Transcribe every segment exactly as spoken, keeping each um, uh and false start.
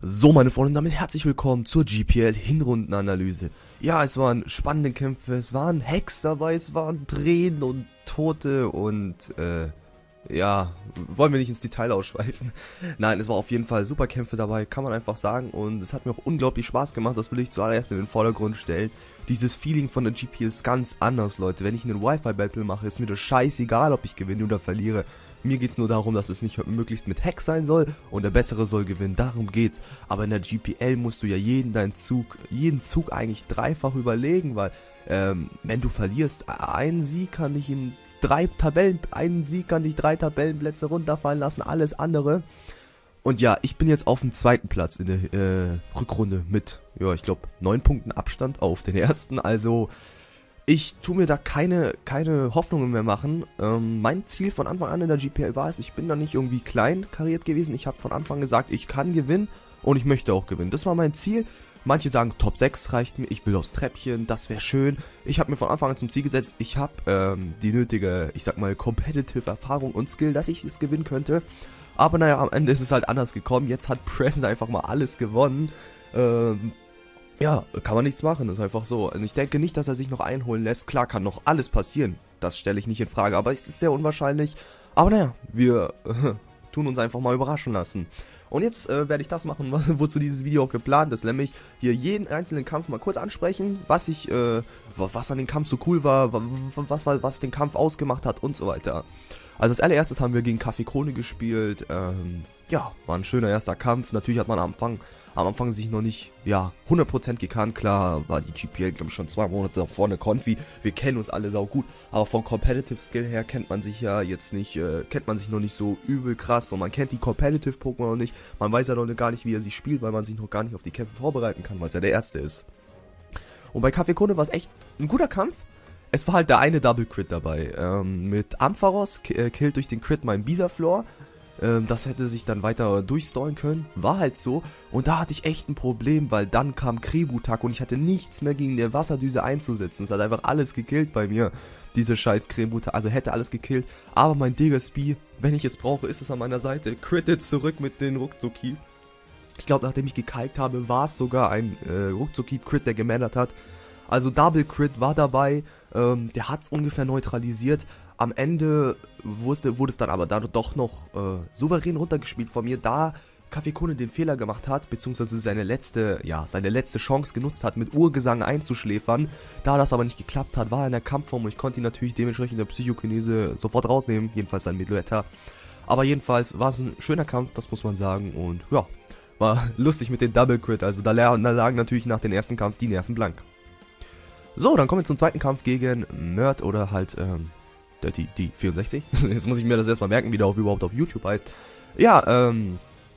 So, meine Freunde, damit herzlich willkommen zur G P L-Hinrundenanalyse. Ja, es waren spannende Kämpfe, es waren Hacks dabei, es waren Tränen und Tote und, äh, ja, wollen wir nicht ins Detail ausschweifen. Nein, es war auf jeden Fall super Kämpfe dabei, kann man einfach sagen. Und es hat mir auch unglaublich Spaß gemacht, das will ich zuallererst in den Vordergrund stellen. Dieses Feeling von der G P L ist ganz anders, Leute. Wenn ich einen Wi-Fi-Battle mache, ist mir das scheißegal, ob ich gewinne oder verliere. Mir geht es nur darum, dass es nicht möglichst mit Hack sein soll und der Bessere soll gewinnen, darum geht's. Aber in der G P L musst du ja jeden deinen Zug, jeden Zug eigentlich dreifach überlegen, weil ähm, wenn du verlierst, einen Sieg kann dich in drei Tabellen, einen Sieg kann dich drei Tabellenplätze runterfallen lassen, alles andere. Und ja, ich bin jetzt auf dem zweiten Platz in der äh, Rückrunde mit, ja, ich glaube, neun Punkten Abstand auf den ersten, also ich tue mir da keine, keine Hoffnungen mehr machen. Ähm, mein Ziel von Anfang an in der G P L war es, ich bin da nicht irgendwie klein kariert gewesen. Ich habe von Anfang gesagt, ich kann gewinnen und ich möchte auch gewinnen. Das war mein Ziel. Manche sagen, Top sechs reicht mir, ich will aufs Treppchen, das wäre schön. Ich habe mir von Anfang an zum Ziel gesetzt, ich habe ähm, die nötige, ich sag mal, competitive Erfahrung und Skill, dass ich es gewinnen könnte. Aber naja, am Ende ist es halt anders gekommen. Jetzt hat Preston einfach mal alles gewonnen. Ähm... Ja, kann man nichts machen, ist einfach so. Und ich denke nicht, dass er sich noch einholen lässt. Klar, kann noch alles passieren. Das stelle ich nicht in Frage, aber es ist sehr unwahrscheinlich. Aber naja, wir äh, tun uns einfach mal überraschen lassen. Und jetzt äh, werde ich das machen, wozu dieses Video auch geplant ist. Nämlich hier jeden einzelnen Kampf mal kurz ansprechen, was ich, äh, was an dem Kampf so cool war, was, was, was den Kampf ausgemacht hat und so weiter. Also als allererstes haben wir gegen Kaffee Krone gespielt. Ähm, ja, war ein schöner erster Kampf. Natürlich hat man am Anfang, am Anfang sich noch nicht, ja, hundert Prozent gekannt. Klar war die G P L, glaube ich, schon zwei Monate davor eine Konfi. Wir kennen uns alle sau gut. Aber vom Competitive Skill her kennt man sich ja jetzt nicht, äh, kennt man sich noch nicht so übel krass. Und man kennt die Competitive Pokémon noch nicht. Man weiß ja noch gar nicht, wie er sie spielt, weil man sich noch gar nicht auf die Kämpfe vorbereiten kann, weil es ja der erste ist. Und bei Kaffee Krone war es echt ein guter Kampf. Es war halt der eine Double Crit dabei. Ähm, mit Ampharos, äh, killt durch den Crit mein Bisaflor. Ähm, das hätte sich dann weiter durchstallen können. War halt so. Und da hatte ich echt ein Problem, weil dann kam Krebutak und ich hatte nichts mehr gegen der Wasserdüse einzusetzen. Es hat einfach alles gekillt bei mir. Diese scheiß Krebutak. Also hätte alles gekillt. Aber mein Diggersby, wenn ich es brauche, ist es an meiner Seite. Crittet zurück mit den Ruckzucki. Ich glaube, nachdem ich gekalkt habe, war es sogar ein äh, Ruckzucki-Crit, der gemandert hat. Also Double Crit war dabei, ähm, der hat es ungefähr neutralisiert. Am Ende wusste, wurde es dann aber dann doch noch äh, souverän runtergespielt von mir, da Kaffee Krone den Fehler gemacht hat, beziehungsweise seine letzte, ja, seine letzte Chance genutzt hat, mit Urgesang einzuschläfern. Da das aber nicht geklappt hat, war er in der Kampfform und ich konnte ihn natürlich dementsprechend in der Psychokinese sofort rausnehmen, jedenfalls sein Mittelwetter. Aber jedenfalls war es ein schöner Kampf, das muss man sagen, und ja, war lustig mit den Double Crit, also da, da lagen natürlich nach dem ersten Kampf die Nerven blank. So, dann kommen wir zum zweiten Kampf gegen Merd oder halt, ähm, Dirty D vierundsechzig. Jetzt muss ich mir das erstmal merken, wie der auch überhaupt auf YouTube heißt. Ja, ähm,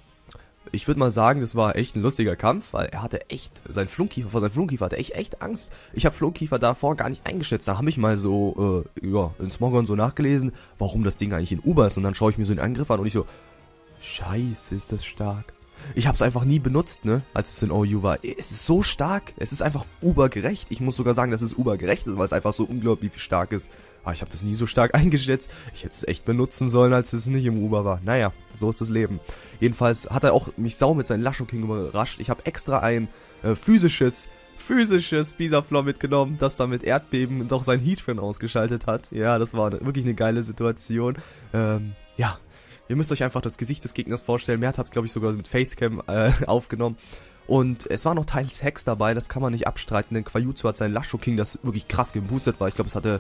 ich würde mal sagen, das war echt ein lustiger Kampf, weil er hatte echt, sein Flunkiefer, vor seinem Flunkiefer hatte echt, echt Angst. Ich habe Flunkiefer davor gar nicht eingeschätzt. Da habe ich mal so, äh, ja, in Smogon so nachgelesen, warum das Ding eigentlich in Uber ist. Und dann schaue ich mir so den Angriff an und ich so, scheiße, ist das stark. Ich habe es einfach nie benutzt, ne, als es in O U war. Es ist so stark, es ist einfach ubergerecht. Ich muss sogar sagen, dass es ubergerecht ist, weil es einfach so unglaublich stark ist. Aber ich habe das nie so stark eingeschätzt. Ich hätte es echt benutzen sollen, als es nicht im Uber war. Naja, so ist das Leben. Jedenfalls hat er auch mich sau mit seinem Lasho King überrascht. Ich habe extra ein äh, physisches, physisches Bisaflor mitgenommen, das da mit Erdbeben und auch sein Heatran ausgeschaltet hat. Ja, das war wirklich eine geile Situation. Ähm, ja. Ihr müsst euch einfach das Gesicht des Gegners vorstellen. Mert hat es, glaube ich, sogar mit Facecam äh, aufgenommen. Und es war noch teils Hex dabei, das kann man nicht abstreiten, denn Quajutsu hat seinen Lasho King, das wirklich krass geboostet war. Ich glaube, es hatte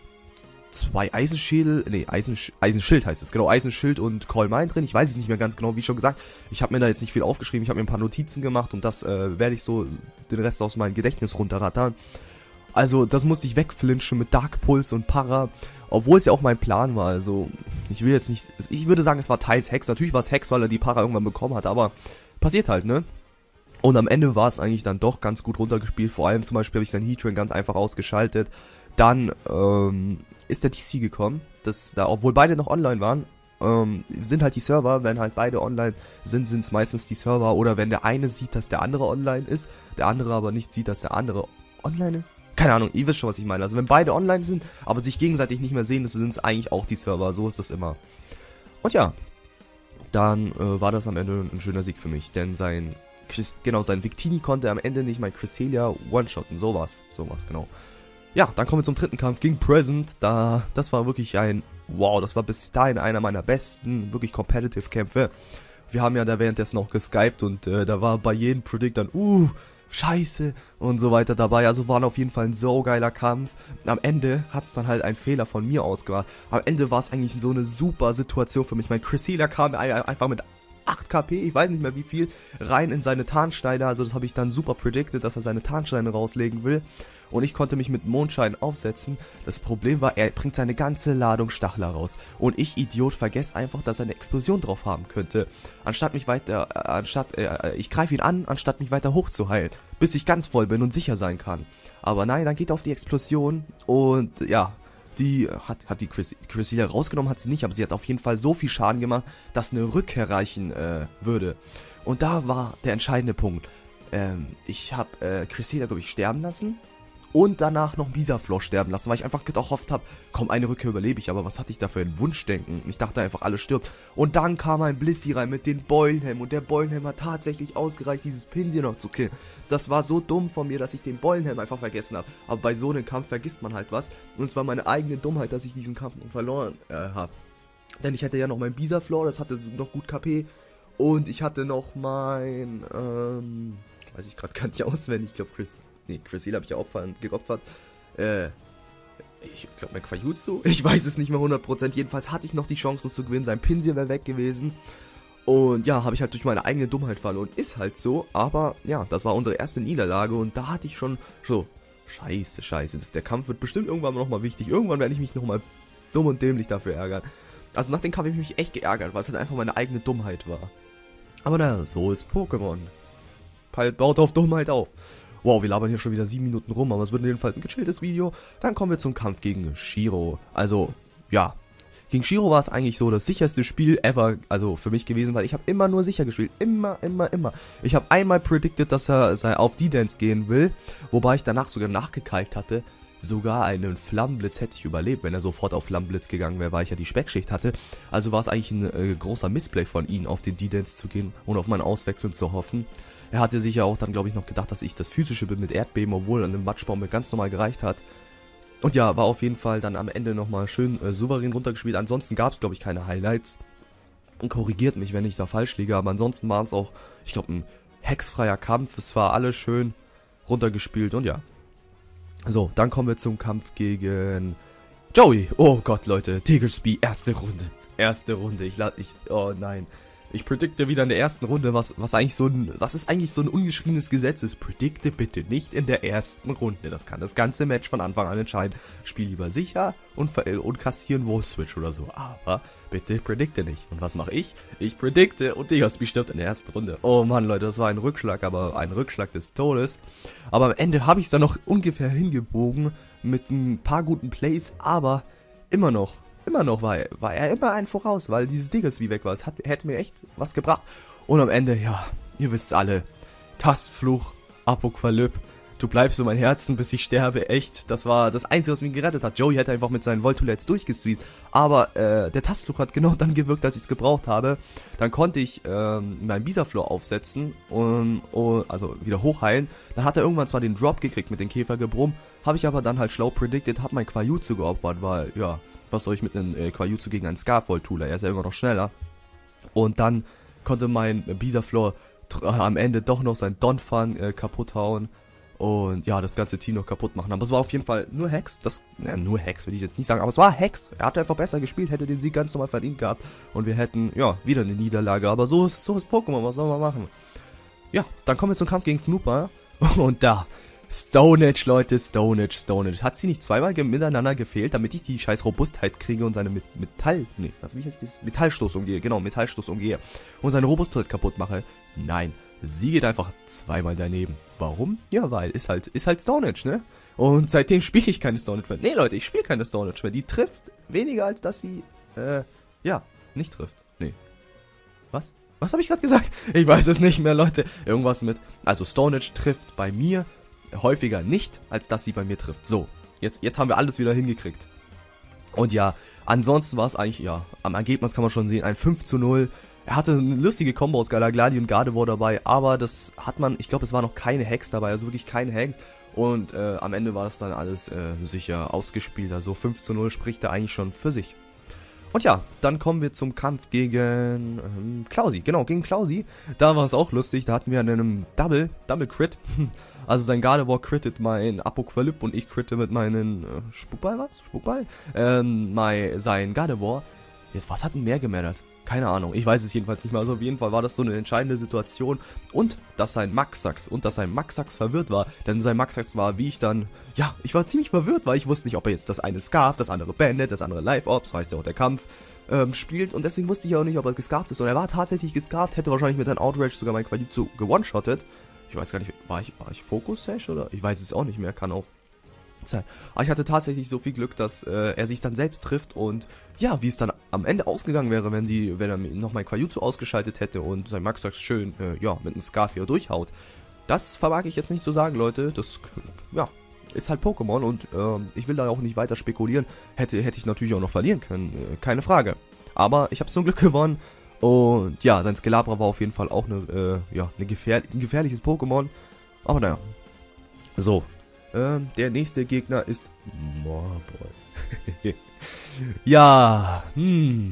zwei Eisenschädel, nee, Eisensch Eisenschild heißt es, genau, Eisenschild und Call Mine drin. Ich weiß es nicht mehr ganz genau, wie schon gesagt. Ich habe mir da jetzt nicht viel aufgeschrieben, ich habe mir ein paar Notizen gemacht und das äh, werde ich so den Rest aus meinem Gedächtnis runterrattern. Also, das musste ich wegflinchen mit Dark Pulse und Para. Obwohl es ja auch mein Plan war, also ich will jetzt nicht, ich würde sagen, es war Thais Hex, natürlich war es Hex, weil er die Para irgendwann bekommen hat, aber passiert halt, ne? Und am Ende war es eigentlich dann doch ganz gut runtergespielt, vor allem zum Beispiel habe ich seinen Heatran ganz einfach ausgeschaltet, dann ähm, ist der D C gekommen, das da, obwohl beide noch online waren, ähm, sind halt die Server, wenn halt beide online sind, sind es meistens die Server, oder wenn der eine sieht, dass der andere online ist, der andere aber nicht sieht, dass der andere online ist. Keine Ahnung, ihr wisst schon, was ich meine. Also wenn beide online sind, aber sich gegenseitig nicht mehr sehen, sind es eigentlich auch die Server. So ist das immer. Und ja, dann äh, war das am Ende ein schöner Sieg für mich, denn sein, Chris, genau, sein Victini konnte am Ende nicht mein Cresselia one-shotten, sowas, sowas, genau. Ja, dann kommen wir zum dritten Kampf gegen Present, da, das war wirklich ein, wow, das war bis dahin einer meiner besten, wirklich competitive Kämpfe. Wir haben ja da währenddessen auch geskypt und äh, da war bei jedem Predict dann, uh, scheiße und so weiter dabei, also war auf jeden Fall ein so geiler Kampf. Am Ende hat es dann halt ein Fehler von mir ausgemacht. Am Ende war es eigentlich so eine super Situation für mich. Mein Cresselia kam einfach mit acht K P, ich weiß nicht mehr wie viel, rein in seine Tarnsteine, also das habe ich dann super predicted, dass er seine Tarnsteine rauslegen will. Und ich konnte mich mit Mondschein aufsetzen. Das Problem war, er bringt seine ganze Ladung Stachler raus. Und ich, Idiot, vergesse einfach, dass er eine Explosion drauf haben könnte. Anstatt mich weiter, äh, anstatt, äh, ich greife ihn an, anstatt mich weiter hochzuheilen. Bis ich ganz voll bin und sicher sein kann. Aber nein, dann geht er auf die Explosion und ja, die hat, hat die Chris, Cresselia rausgenommen, hat sie nicht, aber sie hat auf jeden Fall so viel Schaden gemacht, dass eine Rückkehr reichen äh, würde. Und da war der entscheidende Punkt. Ähm, ich habe äh, Cresselia, glaube ich, sterben lassen. Und danach noch Bisaflor sterben lassen, weil ich einfach gehofft habe, komm, eine Rückkehr überlebe ich, aber was hatte ich da für ein Wunschdenken? Ich dachte einfach, alles stirbt. Und dann kam ein Blissey rein mit den Beulenhelm und der Beulenhelm hat tatsächlich ausgereicht, dieses Pinsir noch zu killen. Das war so dumm von mir, dass ich den Beulenhelm einfach vergessen habe. Aber bei so einem Kampf vergisst man halt was. Und es war meine eigene Dummheit, dass ich diesen Kampf verloren äh, habe. Denn ich hatte ja noch mein Bisaflor, das hatte noch gut K P. Und ich hatte noch mein, ähm, weiß ich gerade gar nicht auswendig, ich glaube Chris... Nee, Cresselia habe ich ja opfern, geopfert. Äh, ich glaube mein Quajutsu. Ich weiß es nicht mehr hundert Prozent. Jedenfalls hatte ich noch die Chance, das zu gewinnen. Sein Pinsir wäre weg gewesen. Und ja, habe ich halt durch meine eigene Dummheit verloren. Ist halt so. Aber ja, das war unsere erste Niederlage. Und da hatte ich schon so, scheiße, scheiße. Das, der Kampf wird bestimmt irgendwann nochmal wichtig. Irgendwann werde ich mich nochmal dumm und dämlich dafür ärgern. Also nach dem Kampf habe ich mich echt geärgert, weil es halt einfach meine eigene Dummheit war. Aber naja, so ist Pokémon. Baut auf Dummheit auf. Wow, wir labern hier schon wieder sieben Minuten rum, aber es wird jedenfalls ein gechilltes Video. Dann kommen wir zum Kampf gegen Shiro. Also, ja. Gegen Shiro war es eigentlich so das sicherste Spiel ever, also für mich gewesen, weil ich habe immer nur sicher gespielt. Immer, immer, immer. Ich habe einmal predicted, dass er auf D-Dance gehen will, wobei ich danach sogar nachgekalkt hatte. Sogar einen Flammenblitz hätte ich überlebt, wenn er sofort auf Flammenblitz gegangen wäre, weil ich ja die Speckschicht hatte. Also war es eigentlich ein äh, großer Missplay von ihm, auf den D-Dance zu gehen und auf mein Auswechseln zu hoffen. Er hatte sich ja auch dann, glaube ich, noch gedacht, dass ich das physische bin mit Erdbeben, obwohl an dem Matschbaum mir ganz normal gereicht hat. Und ja, war auf jeden Fall dann am Ende nochmal schön äh, souverän runtergespielt. Ansonsten gab es, glaube ich, keine Highlights. Und korrigiert mich, wenn ich da falsch liege, aber ansonsten war es auch, ich glaube, ein hexfreier Kampf. Es war alles schön runtergespielt und ja. So, dann kommen wir zum Kampf gegen Joey. Oh Gott, Leute. Diggersby, erste Runde. Erste Runde. Ich lade, ich, oh nein. Ich predikte wieder in der ersten Runde, was, was eigentlich so ein, was ist eigentlich so ein ungeschriebenes Gesetz ist. Predikte bitte nicht in der ersten Runde. Das kann das ganze Match von Anfang an entscheiden. Spiel lieber sicher und, und kassieren Wall Switch oder so. Aber bitte predikte nicht. Und was mache ich? Ich predikte und Diggersby stirbt in der ersten Runde. Oh Mann, Leute, das war ein Rückschlag, aber ein Rückschlag des Todes. Aber am Ende habe ich es dann noch ungefähr hingebogen mit ein paar guten Plays, aber immer noch. Immer noch war er, war er immer ein voraus, weil dieses Diggersby weg war. Es hat, hätte mir echt was gebracht. Und am Ende, ja, ihr wisst alle. Tastfluch, Apokalypse. Du bleibst in mein Herzen, bis ich sterbe. Echt, das war das Einzige, was mich gerettet hat. Joey hätte einfach mit seinen Voltulets durchgestreamt. Aber äh, der Tastfluch hat genau dann gewirkt, als ich es gebraucht habe. Dann konnte ich ähm, meinen Bisaflor aufsetzen und, und also wieder hochheilen. Dann hat er irgendwann zwar den Drop gekriegt mit dem Käfergebrumm. Habe ich aber dann halt schlau predicted, habe mein Quajutsu geopfert, weil, ja... Was soll ich mit einem äh, Quajutsu gegen einen Scarfold-Tooler? Er ist ja immer noch schneller. Und dann konnte mein äh, Bisaflor äh, am Ende doch noch sein Donphan äh, kaputt hauen. Und ja, das ganze Team noch kaputt machen. Aber es war auf jeden Fall nur Hex. Das, ja, nur Hex will ich jetzt nicht sagen. Aber es war Hex. Er hatte einfach besser gespielt, hätte den Sieg ganz normal verdient gehabt. Und wir hätten, ja, wieder eine Niederlage. Aber so ist, so ist Pokémon. Was soll man machen? Ja, dann kommen wir zum Kampf gegen Fnooper. Und da... Stonehenge, Leute, Stonehenge, Stonehenge. Hat sie nicht zweimal miteinander gefehlt, damit ich die scheiß Robustheit kriege und seine Met Metall... Nee, wie heißt das? Metallstoß umgehe. Genau, Metallstoß umgehe. Und seine Robustheit kaputt mache? Nein. Sie geht einfach zweimal daneben. Warum? Ja, weil, ist halt, ist halt Stonehenge, ne? Und seitdem spiele ich keine Stonehenge mehr. Nee, Leute, ich spiele keine Stonehenge mehr. Die trifft weniger, als dass sie, äh, ja, nicht trifft. Nee. Was? Was habe ich gerade gesagt? Ich weiß es nicht mehr, Leute. Irgendwas mit... Also, Stonehenge trifft bei mir... häufiger nicht, als dass sie bei mir trifft. So, jetzt, jetzt haben wir alles wieder hingekriegt. Und ja, ansonsten war es eigentlich, ja, am Ergebnis kann man schon sehen, ein fünf zu null. er hatte eine lustige Kombo aus Galagladi und Gardevoir dabei, aber das hat man, ich glaube, es war noch keine Hex dabei, also wirklich keine Hex. Und äh, am Ende war das dann alles äh, sicher ausgespielt, also fünf zu null spricht er eigentlich schon für sich. Und ja, dann kommen wir zum Kampf gegen ähm, Klausi. Genau, gegen Klausi. Da war es auch lustig. Da hatten wir einen Double, Double Crit. Also sein Gardevoir crittet mein Apokalypse und ich critte mit meinen äh, Spukball, was? Spukball? Ähm, mein, sein Gardevoir. Jetzt, was hat denn mehr gemändert? Keine Ahnung, ich weiß es jedenfalls nicht mehr. Also auf jeden Fall war das so eine entscheidende Situation. Und, dass sein Maxax und dass sein Maxax verwirrt war. Denn sein Maxax war, wie ich dann, ja, ich war ziemlich verwirrt, weil ich wusste nicht, ob er jetzt das eine Scarf, das andere Bandit, das andere Live-Ops, heißt ja auch der Kampf, ähm, spielt. Und deswegen wusste ich auch nicht, ob er gescarft ist. Und er war tatsächlich gescarft, hätte wahrscheinlich mit einem Outrage sogar mein Qualität gewone-shottet. Ich weiß gar nicht, war ich, war ich Focus-Sash oder? Ich weiß es auch nicht mehr, kann auch sein. Aber ich hatte tatsächlich so viel Glück, dass äh, er sich dann selbst trifft und ja, wie es dann am Ende ausgegangen wäre, wenn sie, wenn er noch mein Quajutsu ausgeschaltet hätte und sein Maxax schön, äh, ja, mit einem Scarf hier durchhaut. Das vermag ich jetzt nicht zu sagen, Leute. Das, ja, ist halt Pokémon und äh, ich will da auch nicht weiter spekulieren. Hätte, hätte ich natürlich auch noch verlieren können, äh, keine Frage. Aber ich habe zum Glück gewonnen und ja, sein Skelabra war auf jeden Fall auch eine, äh, ja, eine gefähr ein gefährliches Pokémon. Aber naja, so. Ähm, der nächste Gegner ist Morbol. Ja, hm,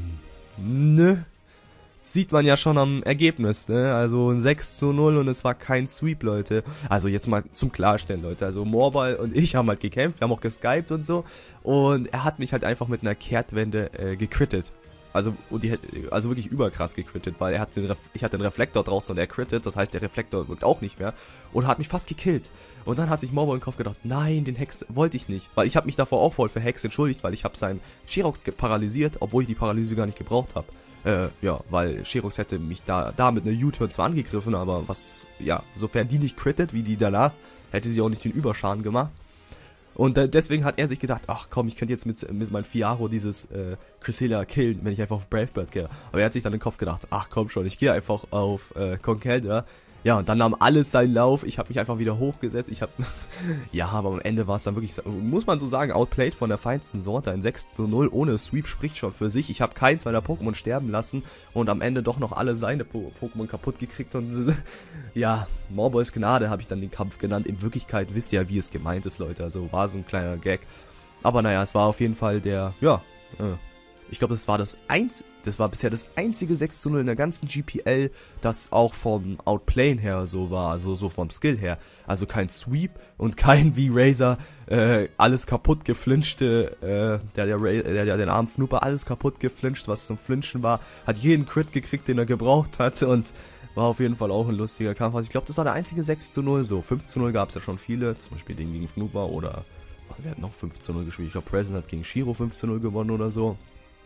ne? Sieht man ja schon am Ergebnis, ne? Also ein sechs zu null und es war kein Sweep, Leute. Also jetzt mal zum Klarstellen, Leute. Also Morbol und ich haben halt gekämpft, wir haben auch geskypt und so. Und er hat mich halt einfach mit einer Kehrtwende äh, gecrittet. Also, und die, also wirklich überkrass gecrittet, weil er hat den Ref ich hatte den Reflektor draußen und er crittet, das heißt der Reflektor wirkt auch nicht mehr und hat mich fast gekillt. Und dann hat sich Morbol im Kopf gedacht, nein, den Hex wollte ich nicht, weil ich habe mich davor auch voll für Hex entschuldigt, weil ich habe seinen Sherox paralysiert, obwohl ich die Paralyse gar nicht gebraucht habe. Äh, ja, weil Sherox hätte mich da, da mit einer U-Turn zwar angegriffen, aber was, ja, sofern die nicht crittet, wie die danach, hätte sie auch nicht den Überschaden gemacht. Und äh, deswegen hat er sich gedacht, ach komm, ich könnte jetzt mit, mit meinem Fiaro dieses äh, Cresselia killen, wenn ich einfach auf Brave Bird gehe. Aber er hat sich dann in den Kopf gedacht, ach komm schon, ich gehe einfach auf äh, Conkeldurr. Ja, und dann nahm alles seinen Lauf. Ich habe mich einfach wieder hochgesetzt. Ich habe, ja, aber am Ende war es dann wirklich, muss man so sagen, outplayed von der feinsten Sorte. Ein sechs zu null ohne Sweep spricht schon für sich. Ich habe keins meiner Pokémon sterben lassen und am Ende doch noch alle seine po Pokémon kaputt gekriegt. Und ja, Morbols Gnade habe ich dann den Kampf genannt. In Wirklichkeit wisst ihr ja, wie es gemeint ist, Leute. Also war so ein kleiner Gag. Aber naja, es war auf jeden Fall der, ja, äh, ich glaube, das war das eins, das war bisher das einzige sechs zu null in der ganzen G P L, das auch vom Outplayen her so war, also so vom Skill her. Also kein Sweep und kein wie Razor, äh, alles kaputt geflinchte, äh, der, der, der, der den armen Fnooper alles kaputt geflincht, was zum Flinchen war, hat jeden Crit gekriegt, den er gebraucht hatte und war auf jeden Fall auch ein lustiger Kampf. Also ich glaube, das war der einzige sechs zu null, so fünf zu null gab es ja schon viele, zum Beispiel den gegen Fnooper oder, wer hat noch fünf zu null gespielt? Ich glaube, Present hat gegen Shiro fünf zu null gewonnen oder so.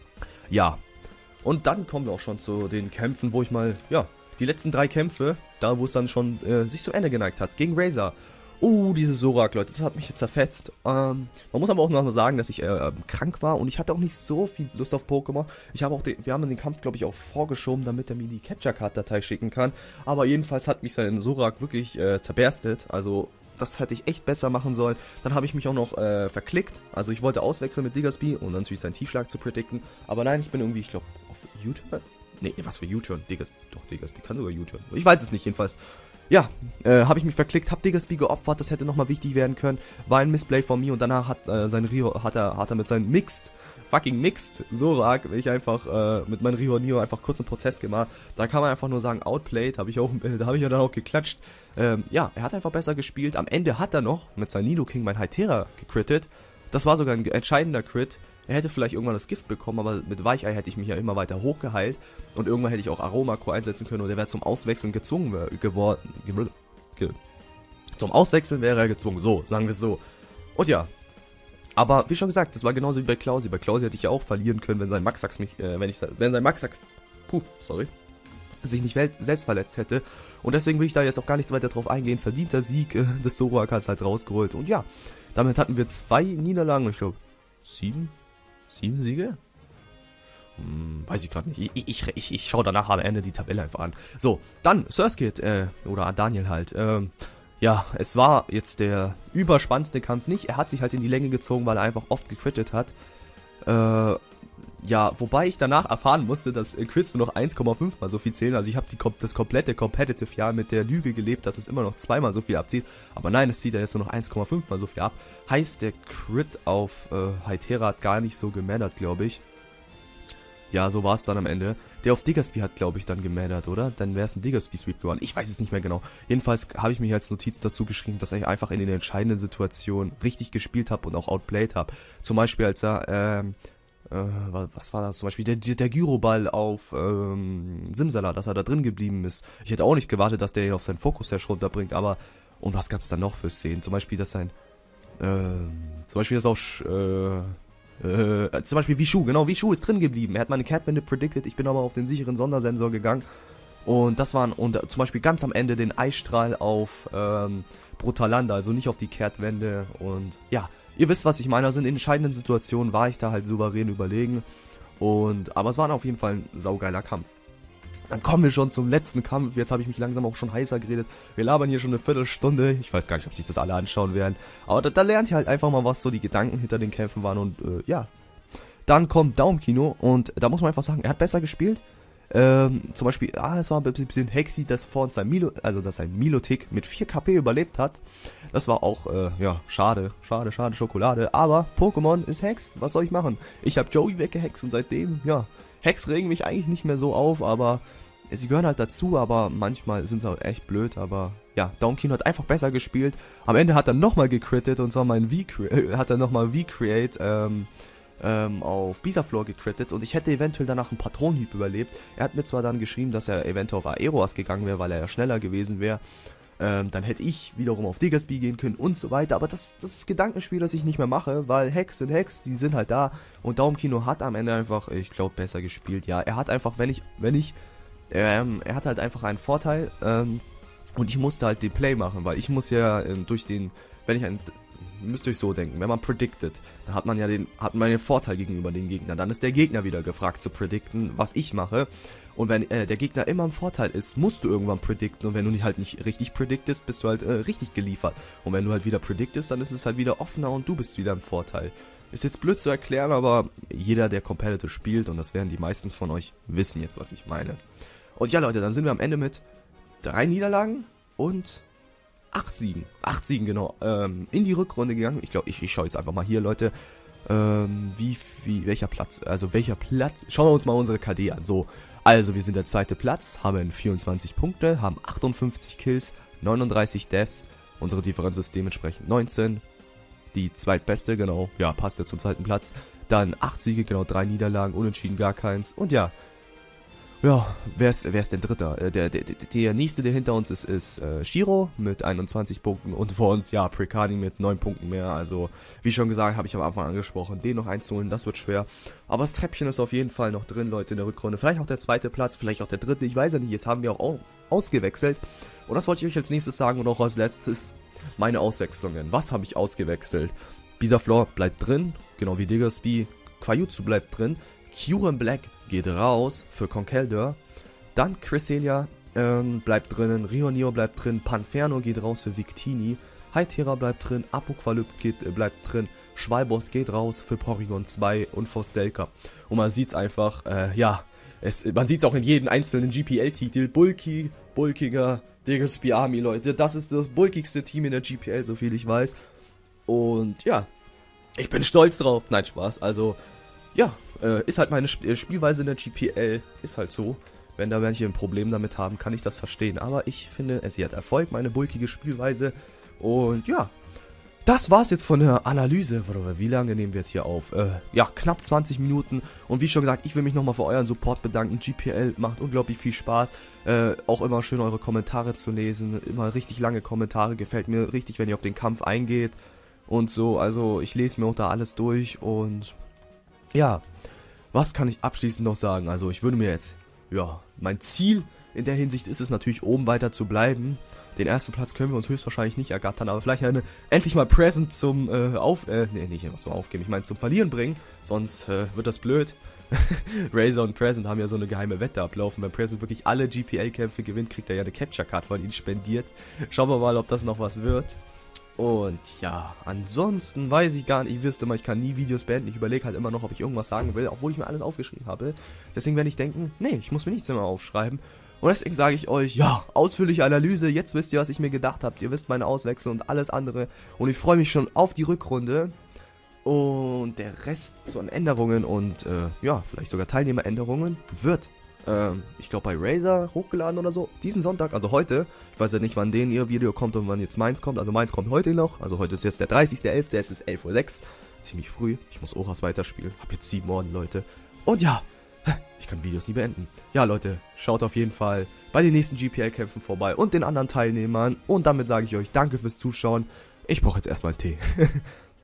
Ja, und dann kommen wir auch schon zu den Kämpfen, wo ich mal, ja, die letzten drei Kämpfe, da wo es dann schon äh, sich zum Ende geneigt hat, gegen Razor. Oh, diese Zorak, Leute, das hat mich jetzt zerfetzt. Ähm, man muss aber auch noch mal sagen, dass ich äh, krank war und ich hatte auch nicht so viel Lust auf Pokémon. Ich habe auch den, wir haben den Kampf, glaube ich, auch vorgeschoben, damit er mir die Capture Card Datei schicken kann. Aber jedenfalls hat mich sein Zorak wirklich äh, zerberstet, also das hätte ich echt besser machen sollen. Dann habe ich mich auch noch äh, verklickt. Also ich wollte auswechseln mit Diggersby und dann natürlich seinen T-Schlag zu predikten. Aber nein, ich bin irgendwie, ich glaube, auf U-Turn? Nee, was für U-Turn? Diggersby, doch, Diggersby kann sogar U-Turn. Ich weiß es nicht, jedenfalls. Ja, äh, habe ich mich verklickt, habe Diggersby geopfert, das hätte nochmal wichtig werden können. War ein Missplay von mir und danach hat, äh, sein Rio, hat, er, hat er mit seinem Mixed, fucking Mixed Zorak, ich einfach äh, mit meinem Rio Neo einfach kurz einen Prozess gemacht. Da kann man einfach nur sagen, outplayed, habe ich auch, äh, da habe ich ja dann auch geklatscht. Ähm, ja, er hat einfach besser gespielt. Am Ende hat er noch mit seinem Nidoking mein Hytera gecrittet. Das war sogar ein entscheidender Crit. Er hätte vielleicht irgendwann das Gift bekommen, aber mit Weichei hätte ich mich ja immer weiter hochgeheilt. Und irgendwann hätte ich auch Aromakro einsetzen können und er wäre zum Auswechseln gezwungen geworden. Ge ge zum Auswechseln wäre er gezwungen, so, sagen wir es so. Und ja, aber wie schon gesagt, das war genauso wie bei Klausi. Bei Klausi hätte ich ja auch verlieren können, wenn sein Maxax mich, äh, wenn ich, wenn sein Maxax, puh, sorry, sich nicht selbst verletzt hätte. Und deswegen will ich da jetzt auch gar nicht weiter drauf eingehen. Verdienter Sieg äh, des Zorak hat es halt rausgeholt. Und ja, damit hatten wir zwei Niederlagen, ich glaube, sieben? Sieben Siege? Hm, weiß ich gerade nicht. Ich, ich, ich, ich schaue danach am Ende die Tabelle einfach an. So, dann Surskit, äh, oder Daniel halt. Ähm, ja, es war jetzt der überspannendste Kampf nicht. Er hat sich halt in die Länge gezogen, weil er einfach oft gecrittet hat. Äh, ja, wobei ich danach erfahren musste, dass äh, Crits nur noch eins Komma fünf mal so viel zählen. Also ich habe das komplette Competitive-Jahr mit der Lüge gelebt, dass es immer noch zweimal so viel abzieht. Aber nein, es zieht ja jetzt nur noch eins Komma fünf mal so viel ab. Heißt, der Crit auf äh, Hytera hat gar nicht so gemattert, glaube ich. Ja, so war es dann am Ende. Der auf Diggersby hat, glaube ich, dann gemattert, oder? Dann wäre es ein Diggersby-Sweep geworden. Ich weiß es nicht mehr genau. Jedenfalls habe ich mir als Notiz dazu geschrieben, dass ich einfach in den entscheidenden Situationen richtig gespielt habe und auch outplayed habe. Zum Beispiel, als er, ähm, äh, was war das? Zum Beispiel der, der Gyroball auf ähm, Simsala, dass er da drin geblieben ist. Ich hätte auch nicht gewartet, dass der ihn auf seinen Fokus-Hash runterbringt, aber... Und was gab es dann noch für Szenen? Zum Beispiel, dass sein... Ähm, zum Beispiel, dass auch... Äh, Äh, zum Beispiel Vishu, genau, Vishu ist drin geblieben. Er hat meine Kehrtwende predicted, ich bin aber auf den sicheren Sondersensor gegangen. Und das waren, und zum Beispiel ganz am Ende den Eisstrahl auf ähm, Brutalanda, also nicht auf die Kehrtwende. Und ja, ihr wisst, was ich meine. Also in entscheidenden Situationen war ich da halt souverän überlegen. Und, aber es war auf jeden Fall ein saugeiler Kampf. Dann kommen wir schon zum letzten Kampf. Jetzt habe ich mich langsam auch schon heißer geredet. Wir labern hier schon eine Viertelstunde. Ich weiß gar nicht, ob sich das alle anschauen werden. Aber da, da lernt ihr halt einfach mal, was so die Gedanken hinter den Kämpfen waren. Und äh, ja, dann kommt Daumenkino. Und da muss man einfach sagen, er hat besser gespielt. Ähm, zum Beispiel, ah, es war ein bisschen Hexy, dass vor uns sein Milo, also dass sein Milotic mit vier K P überlebt hat. Das war auch, äh, ja, schade, schade, schade Schokolade. Aber Pokémon ist Hex. Was soll ich machen? Ich habe Joey weggehext und seitdem, ja, Hex regen mich eigentlich nicht mehr so auf, aber sie gehören halt dazu, aber manchmal sind sie auch echt blöd, aber ja, Daumenkino hat einfach besser gespielt. Am Ende hat er nochmal gecrittet, und zwar mein V, äh, hat er nochmal V-Create ähm, ähm, auf Bisaflor gecrittet, und ich hätte eventuell danach einen Patronenhieb überlebt. Er hat mir zwar dann geschrieben, dass er eventuell auf Aeroas gegangen wäre, weil er ja schneller gewesen wäre. Ähm, dann hätte ich wiederum auf Diggersby gehen können und so weiter. Aber das, das ist Gedankenspiel, das ich nicht mehr mache, weil Hex sind Hex, die sind halt da. Und Daumenkino hat am Ende einfach, ich glaube, besser gespielt. Ja, er hat einfach, wenn ich, wenn ich, ähm, er hat halt einfach einen Vorteil. Ähm, und ich musste halt den Play machen, weil ich muss ja ähm, durch den, wenn ich ein, müsst ihr euch so denken, wenn man predicted, dann hat man ja den, hat man den Vorteil gegenüber den Gegnern. Dann ist der Gegner wieder gefragt zu predikten, was ich mache. Und wenn äh, der Gegner immer im Vorteil ist, musst du irgendwann predikten. Und wenn du nicht, halt nicht richtig prediktest, bist du halt äh, richtig geliefert. Und wenn du halt wieder prediktest, dann ist es halt wieder offener und du bist wieder im Vorteil. Ist jetzt blöd zu erklären, aber jeder, der Competitive spielt, und das werden die meisten von euch, wissen jetzt, was ich meine. Und ja, Leute, dann sind wir am Ende mit drei Niederlagen und acht Siegen. Acht Siegen, genau. Ähm, in die Rückrunde gegangen. Ich glaube, ich, ich schaue jetzt einfach mal hier, Leute. Ähm, wie, wie, welcher Platz? Also, welcher Platz? Schauen wir uns mal unsere K D an. So, also, wir sind der zweite Platz, haben vierundzwanzig Punkte, haben achtundfünfzig Kills, neununddreißig Deaths. Unsere Differenz ist dementsprechend neunzehn. Die zweitbeste, genau. Ja, passt ja zum zweiten Platz. Dann acht Siege, genau, drei Niederlagen, unentschieden gar keins. Und ja, ja, wer ist, wer ist denn Dritter? Äh, der, der, der nächste, der hinter uns ist, ist äh, Shiro mit einundzwanzig Punkten, und vor uns, ja, Precani mit neun Punkten mehr. Also, wie schon gesagt, habe ich am Anfang angesprochen, den noch einzuholen, das wird schwer. Aber das Treppchen ist auf jeden Fall noch drin, Leute, in der Rückrunde. Vielleicht auch der zweite Platz, vielleicht auch der dritte, ich weiß ja nicht. Jetzt haben wir auch ausgewechselt. Und das wollte ich euch als nächstes sagen, und auch als letztes meine Auswechslungen. Was habe ich ausgewechselt? Bisaflor bleibt drin, genau wie Diggersby. Quajutsu bleibt drin. Kyurem Black geht raus für Conkeldurr. Dann Cresselia ähm, bleibt drinnen, Rioneo bleibt drin, Panferno geht raus für Victini, Hytera bleibt drin, Apocalypse geht, äh, bleibt drin, Schwalboss geht raus für Porygon zwei und Forstelka. Und man sieht es einfach, äh, ja, es, man sieht es auch in jedem einzelnen G P L-Titel, bulky, bulkiger Diggersby Army, Leute, das ist das bulkigste Team in der G P L, so viel ich weiß. Und ja, ich bin stolz drauf, nein, Spaß, also, ja, Äh, ist halt meine Sp Spielweise in der G P L, ist halt so. Wenn da manche ein Problem damit haben, kann ich das verstehen. Aber ich finde, sie hat Erfolg, meine bulkige Spielweise. Und ja, das war's jetzt von der Analyse. Wie lange nehmen wir jetzt hier auf? Äh, ja, knapp zwanzig Minuten. Und wie schon gesagt, ich will mich nochmal für euren Support bedanken. G P L macht unglaublich viel Spaß. Äh, auch immer schön eure Kommentare zu lesen. Immer richtig lange Kommentare. Gefällt mir richtig, wenn ihr auf den Kampf eingeht. Und so, also ich lese mir auch da alles durch. Und ja, was kann ich abschließend noch sagen? Also ich würde mir jetzt, ja, mein Ziel in der Hinsicht ist es natürlich, oben weiter zu bleiben. Den ersten Platz können wir uns höchstwahrscheinlich nicht ergattern, aber vielleicht eine, endlich mal Present zum äh, Auf, äh, nee, nicht zum Aufgeben, ich meine zum Verlieren bringen, sonst äh, wird das blöd. Razor und Present haben ja so eine geheime Wette ablaufen. Wenn Present wirklich alle G P L-Kämpfe gewinnt, kriegt er ja eine Capture-Card von ihnen spendiert. Schauen wir mal, ob das noch was wird. Und ja, ansonsten weiß ich gar nicht, ihr wisst immer, ich kann nie Videos beenden. Ich überlege halt immer noch, ob ich irgendwas sagen will, obwohl ich mir alles aufgeschrieben habe. Deswegen werde ich denken, nee, ich muss mir nichts mehr aufschreiben. Und deswegen sage ich euch, ja, ausführliche Analyse, jetzt wisst ihr, was ich mir gedacht habe. Ihr wisst meine Auswechslung und alles andere. Und ich freue mich schon auf die Rückrunde. Und der Rest zu an Änderungen und äh, ja, vielleicht sogar Teilnehmeränderungen wird, ähm, ich glaube bei Razer hochgeladen oder so, diesen Sonntag, also heute. Ich weiß ja nicht, wann den ihr Video kommt und wann jetzt meins kommt. Also meins kommt heute noch, also heute ist jetzt der dreißigster elfter, es ist elf Uhr sechs, ziemlich früh. Ich muss Oras weiterspielen, hab jetzt sieben Orden, Leute. Und ja, ich kann Videos nie beenden. Ja, Leute, schaut auf jeden Fall bei den nächsten G P L-Kämpfen vorbei und den anderen Teilnehmern. Und damit sage ich euch danke fürs Zuschauen. Ich brauche jetzt erstmal einen Tee.